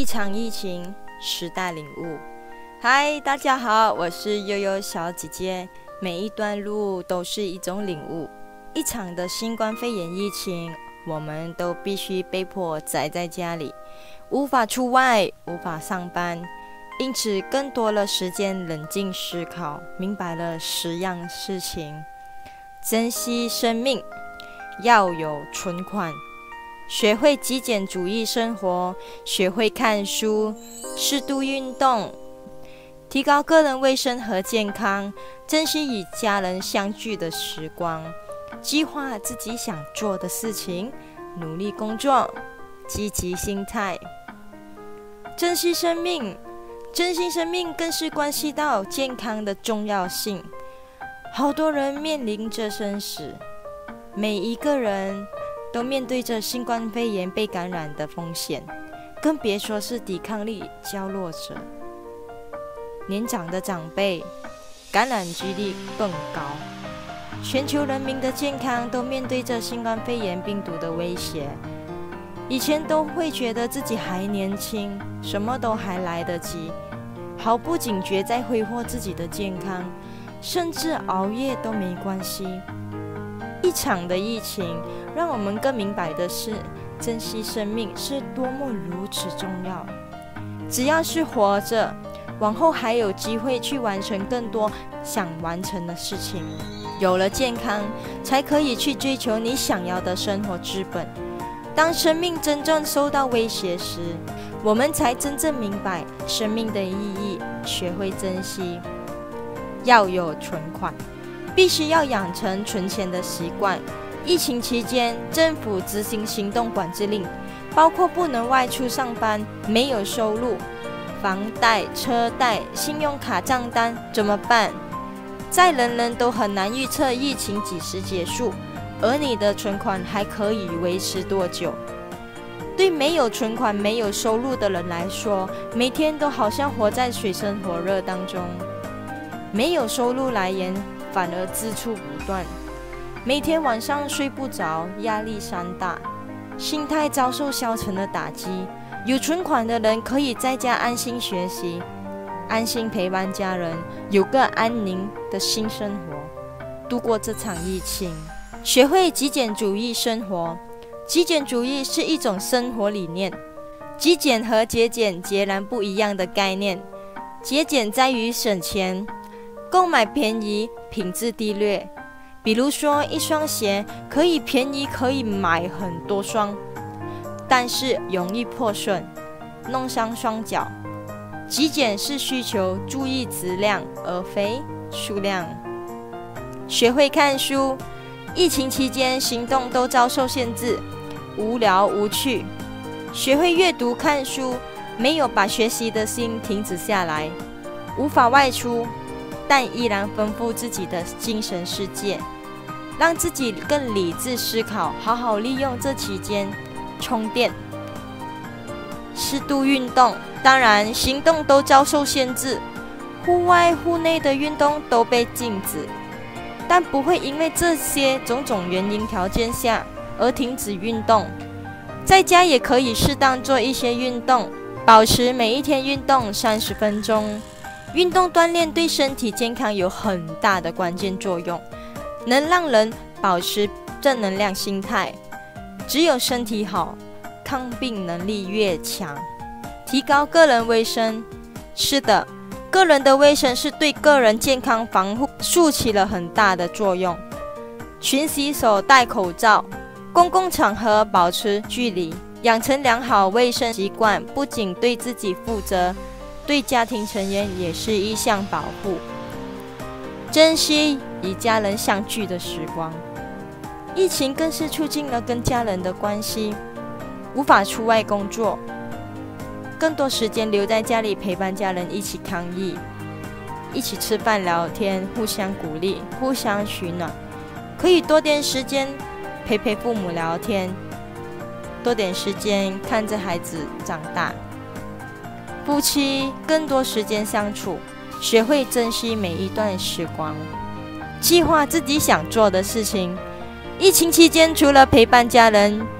场疫情，时代领悟。嗨，大家好，我是悠悠小姐姐。每一段路都是一种领悟。一场的新冠肺炎疫情，我们都必须被迫宅在家里，无法出外，无法上班，因此更多了时间冷静思考，明白了10样事情：珍惜生命，要有存款，学会极简主义生活，学会看书，适度运动，提高个人卫生和健康，珍惜与家人相聚的时光，计划自己想做的事情，努力工作，积极心态。珍惜生命，珍惜生命更是关系到健康的重要性。好多人面临着生死，每一个人都面对着新冠肺炎被感染的风险，更别说是抵抗力较弱者。年长的长辈感染几率更高，全球人民的健康都面对着新冠肺炎病毒的威胁。以前都会觉得自己还年轻，什么都还来得及，毫不警觉在挥霍自己的健康，甚至熬夜都没关系。一场的疫情让我们更明白的是，珍惜生命是多么如此重要。只要是活着，往后还有机会去完成更多想完成的事情。有了健康，才可以去追求你想要的生活资本。当生命真正受到威胁时，我们才真正明白生命的意义，学会珍惜。要有存款，必须要养成存钱的习惯。疫情期间，政府执行行动管制令，包括不能外出上班，没有收入，房贷、车贷、信用卡账单怎么办？在人人都很难预测疫情几时结束，而你的存款还可以维持多久？对没有存款、没有收入的人来说，每天都好像活在水深火热当中。没有收入来源，反而支出不断，每天晚上睡不着，压力山大，心态遭受消沉的打击。有存款的人可以在家安心学习，安心陪伴家人，有个安宁的新生活，度过这场疫情。学会极简主义生活。极简主义是一种生活理念，极简和节俭截然不一样的概念。节俭在于省钱，购买便宜，品质低劣。比如说一双鞋可以便宜，可以买很多双，但是容易破损，弄伤双脚。极简是需求注意质量，而非数量。学会看书。疫情期间行动都遭受限制，无聊无趣。学会阅读看书，没有把学习的心停止下来。无法外出，但依然丰富自己的精神世界，让自己更理智思考，好好利用这期间充电。适度运动，当然行动都遭受限制，户外户内的运动都被禁止，但不会因为这些种种原因条件下而停止运动。在家也可以适当做一些运动，保持每一天运动30分钟。运动锻炼对身体健康有很大的关键作用，能让人保持正能量心态。只有身体好，抗病能力越强。提高个人卫生，是的，个人的卫生是对个人健康防护竖起了很大的作用。勤洗手、戴口罩，公共场合保持距离，养成良好卫生习惯，不仅对自己负责，对家庭成员也是一项保护。珍惜与家人相聚的时光，疫情更是促进了跟家人的关系。无法出外工作，更多时间留在家里陪伴家人，一起抗疫，一起吃饭聊天，互相鼓励，互相取暖。可以多点时间陪父母聊天，多点时间看着孩子长大。夫妻更多时间相处，学会珍惜每一段时光，计划自己想做的事情。疫情期间，除了陪伴家人，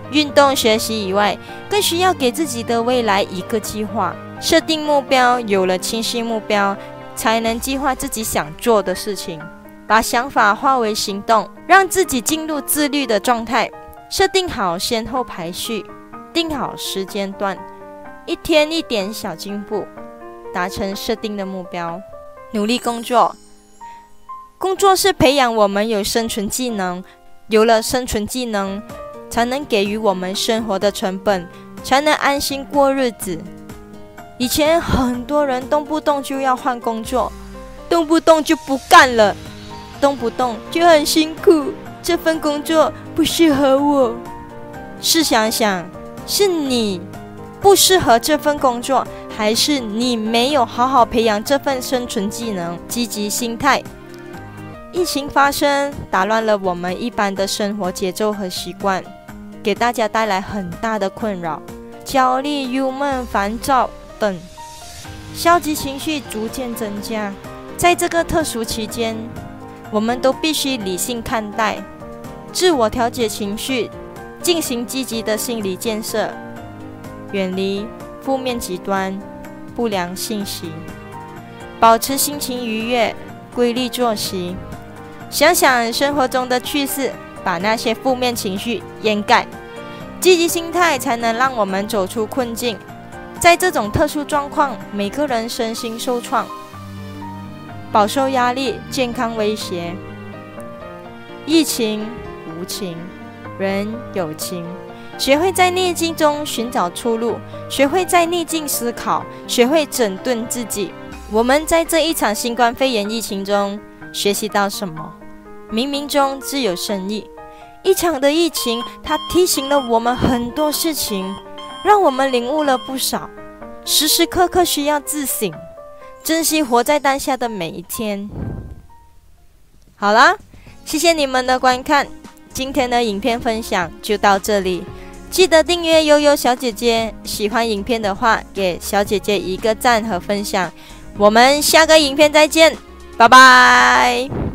运动、学习以外，更需要给自己的未来一个计划，设定目标。有了清晰目标，才能计划自己想做的事情，把想法化为行动，让自己进入自律的状态。设定好先后排序，定好时间段，一天一点小进步，达成设定的目标。努力工作，工作是培养我们有生存技能，有了生存技能，才能给予我们生活的成本，才能安心过日子。以前很多人动不动就要换工作，动不动就不干了，动不动就很辛苦，这份工作不适合我。试想想，是你不适合这份工作，还是你没有好好培养这份生存技能？积极心态。疫情发生，打乱了我们一般的生活节奏和习惯，给大家带来很大的困扰，焦虑、忧闷、烦躁等消极情绪逐渐增加。在这个特殊期间，我们都必须理性看待，自我调节情绪，进行积极的心理建设，远离负面极端、不良信息，保持心情愉悦，规律作息。想想生活中的趣事，把那些负面情绪掩盖。积极心态才能让我们走出困境。在这种特殊状况，每个人身心受创，饱受压力，健康威胁。疫情无情，人有情。学会在逆境中寻找出路，学会在逆境思考，学会整顿自己。我们在这一场新冠肺炎疫情中学习到什么？冥冥中自有深意。一场的疫情，它提醒了我们很多事情，让我们领悟了不少。时时刻刻需要自省，珍惜活在当下的每一天。好啦，谢谢你们的观看，今天的影片分享就到这里。记得订阅悠悠小姐姐，喜欢影片的话，给小姐姐一个赞和分享。我们下个影片再见，拜拜。